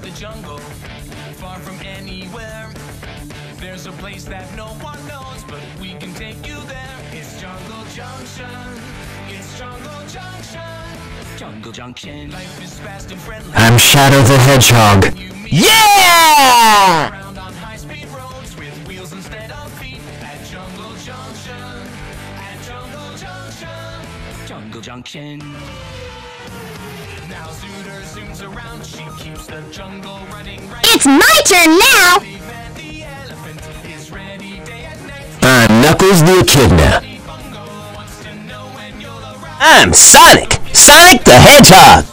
the jungle, far from anywhere. There's a place that no one knows, but we can take you there. It's Jungle Junction. It's Jungle Junction. Jungle Junction. Life is fast and friendly. I'm Shadow the Hedgehog. Yeah! Around on high-speed roads with wheels instead of feet. At Jungle Junction. At Jungle Junction. Jungle Junction. Now Zooter zooms around. She keeps the jungle running right. It's my turn now! The elephant is ready day and night. I'm Knuckles the Echidna. Bungo wants to know when you'll arrive. I'm Sonic! Sonic the Hedgehog!